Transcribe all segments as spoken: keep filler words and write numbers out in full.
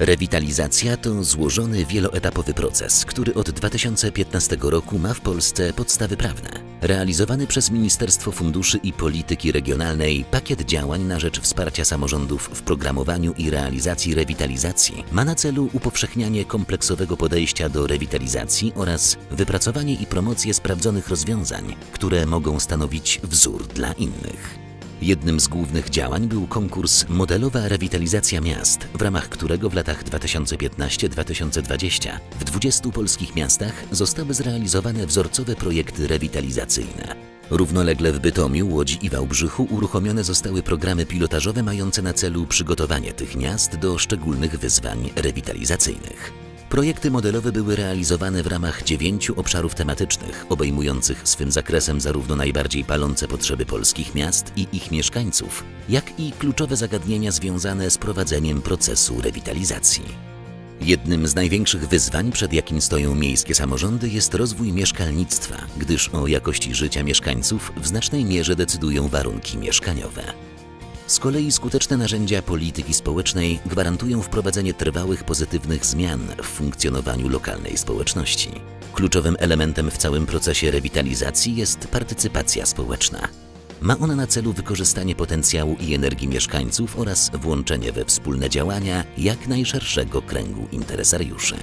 Rewitalizacja to złożony, wieloetapowy proces, który od dwa tysiące piętnastego roku ma w Polsce podstawy prawne. Realizowany przez Ministerstwo Funduszy i Polityki Regionalnej pakiet działań na rzecz wsparcia samorządów w programowaniu i realizacji rewitalizacji ma na celu upowszechnianie kompleksowego podejścia do rewitalizacji oraz wypracowanie i promocję sprawdzonych rozwiązań, które mogą stanowić wzór dla innych. Jednym z głównych działań był konkurs Modelowa Rewitalizacja Miast, w ramach którego w latach dwa tysiące piętnastym do dwa tysiące dwudziestego w dwudziestu polskich miastach zostały zrealizowane wzorcowe projekty rewitalizacyjne. Równolegle w Bytomiu, Łodzi i Wałbrzychu uruchomione zostały programy pilotażowe mające na celu przygotowanie tych miast do szczególnych wyzwań rewitalizacyjnych. Projekty modelowe były realizowane w ramach dziewięciu obszarów tematycznych, obejmujących swym zakresem zarówno najbardziej palące potrzeby polskich miast i ich mieszkańców, jak i kluczowe zagadnienia związane z prowadzeniem procesu rewitalizacji. Jednym z największych wyzwań, przed jakim stoją miejskie samorządy, jest rozwój mieszkalnictwa, gdyż o jakości życia mieszkańców w znacznej mierze decydują warunki mieszkaniowe. Z kolei skuteczne narzędzia polityki społecznej gwarantują wprowadzenie trwałych, pozytywnych zmian w funkcjonowaniu lokalnej społeczności. Kluczowym elementem w całym procesie rewitalizacji jest partycypacja społeczna. Ma ona na celu wykorzystanie potencjału i energii mieszkańców oraz włączenie we wspólne działania jak najszerszego kręgu interesariuszy.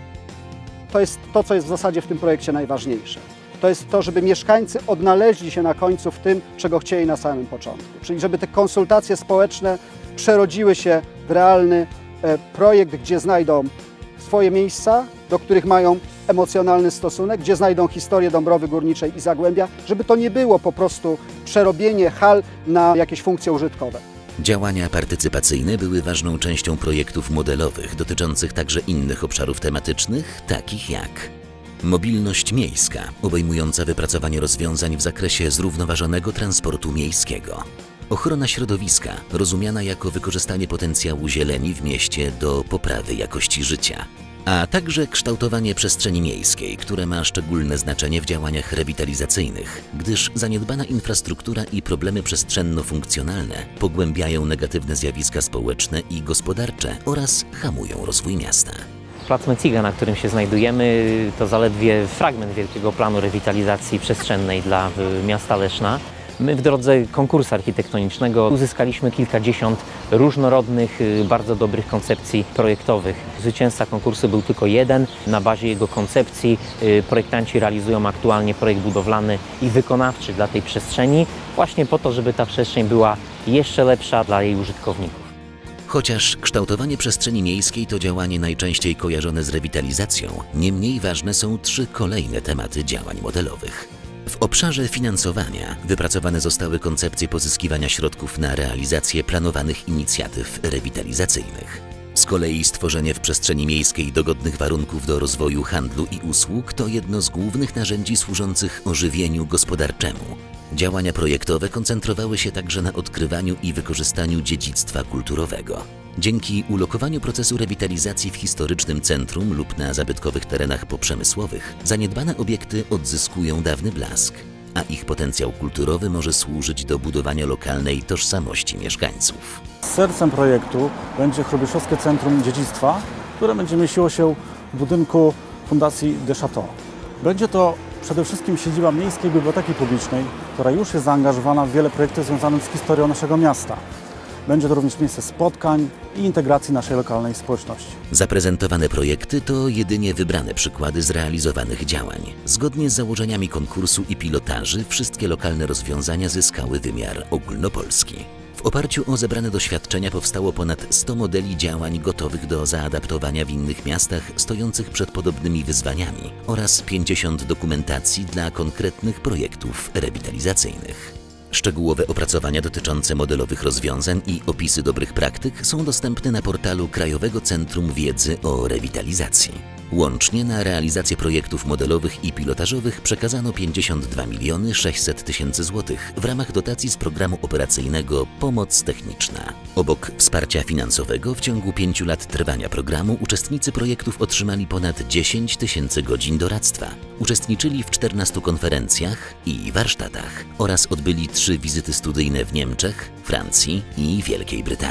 To jest to, co jest w zasadzie w tym projekcie najważniejsze. To jest to, żeby mieszkańcy odnaleźli się na końcu w tym, czego chcieli na samym początku. Czyli żeby te konsultacje społeczne przerodziły się w realny projekt, gdzie znajdą swoje miejsca, do których mają emocjonalny stosunek, gdzie znajdą historię Dąbrowy Górniczej i Zagłębia, żeby to nie było po prostu przerobienie hal na jakieś funkcje użytkowe. Działania partycypacyjne były ważną częścią projektów modelowych dotyczących także innych obszarów tematycznych, takich jak mobilność miejska, obejmująca wypracowanie rozwiązań w zakresie zrównoważonego transportu miejskiego. Ochrona środowiska, rozumiana jako wykorzystanie potencjału zieleni w mieście do poprawy jakości życia. A także kształtowanie przestrzeni miejskiej, które ma szczególne znaczenie w działaniach rewitalizacyjnych, gdyż zaniedbana infrastruktura i problemy przestrzenno-funkcjonalne pogłębiają negatywne zjawiska społeczne i gospodarcze oraz hamują rozwój miasta. Plac Meciga, na którym się znajdujemy, to zaledwie fragment wielkiego planu rewitalizacji przestrzennej dla miasta Leszna. My w drodze konkursu architektonicznego uzyskaliśmy kilkadziesiąt różnorodnych, bardzo dobrych koncepcji projektowych. Zwycięzca konkursu był tylko jeden. Na bazie jego koncepcji projektanci realizują aktualnie projekt budowlany i wykonawczy dla tej przestrzeni, właśnie po to, żeby ta przestrzeń była jeszcze lepsza dla jej użytkowników. Chociaż kształtowanie przestrzeni miejskiej to działanie najczęściej kojarzone z rewitalizacją, niemniej ważne są trzy kolejne tematy działań modelowych. W obszarze finansowania wypracowane zostały koncepcje pozyskiwania środków na realizację planowanych inicjatyw rewitalizacyjnych. Z kolei stworzenie w przestrzeni miejskiej dogodnych warunków do rozwoju handlu i usług to jedno z głównych narzędzi służących ożywieniu gospodarczemu. Działania projektowe koncentrowały się także na odkrywaniu i wykorzystaniu dziedzictwa kulturowego. Dzięki ulokowaniu procesu rewitalizacji w historycznym centrum lub na zabytkowych terenach poprzemysłowych, zaniedbane obiekty odzyskują dawny blask, a ich potencjał kulturowy może służyć do budowania lokalnej tożsamości mieszkańców. Sercem projektu będzie Hrubieszowskie Centrum Dziedzictwa, które będzie mieściło się w budynku Fundacji de Château. Będzie to przede wszystkim siedziba Miejskiej Biblioteki Publicznej, która już jest zaangażowana w wiele projektów związanych z historią naszego miasta. Będzie to również miejsce spotkań i integracji naszej lokalnej społeczności. Zaprezentowane projekty to jedynie wybrane przykłady zrealizowanych działań. Zgodnie z założeniami konkursu i pilotaży wszystkie lokalne rozwiązania zyskały wymiar ogólnopolski. W oparciu o zebrane doświadczenia powstało ponad sto modeli działań gotowych do zaadaptowania w innych miastach stojących przed podobnymi wyzwaniami oraz pięćdziesiąt dokumentacji dla konkretnych projektów rewitalizacyjnych. Szczegółowe opracowania dotyczące modelowych rozwiązań i opisy dobrych praktyk są dostępne na portalu Krajowego Centrum Wiedzy o Rewitalizacji. Łącznie na realizację projektów modelowych i pilotażowych przekazano pięćdziesiąt dwa miliony sześćset tysięcy złotych w ramach dotacji z programu operacyjnego Pomoc Techniczna. Obok wsparcia finansowego w ciągu pięciu lat trwania programu uczestnicy projektów otrzymali ponad dziesięć tysięcy godzin doradztwa. Uczestniczyli w czternastu konferencjach i warsztatach oraz odbyli trzy wizyty studyjne w Niemczech, Francji i Wielkiej Brytanii.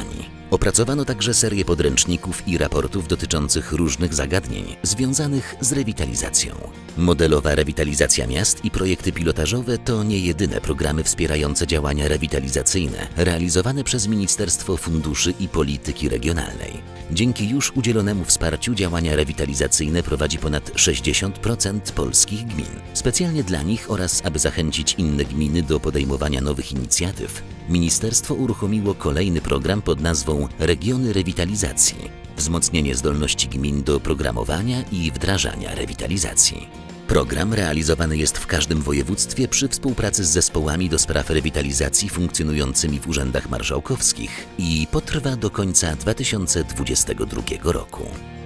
Opracowano także serię podręczników i raportów dotyczących różnych zagadnień związanych z rewitalizacją. Modelowa rewitalizacja miast i projekty pilotażowe to nie jedyne programy wspierające działania rewitalizacyjne realizowane przez Ministerstwo Funduszy i Polityki Regionalnej. Dzięki już udzielonemu wsparciu działania rewitalizacyjne prowadzi ponad sześćdziesiąt procent polskich gmin. Specjalnie dla nich oraz aby zachęcić inne gminy do podejmowania nowych inicjatyw, ministerstwo uruchomiło kolejny program pod nazwą Regiony Rewitalizacji – wzmocnienie zdolności gmin do programowania i wdrażania rewitalizacji. Program realizowany jest w każdym województwie przy współpracy z zespołami do spraw rewitalizacji funkcjonującymi w urzędach marszałkowskich i potrwa do końca dwa tysiące dwudziestego drugiego roku.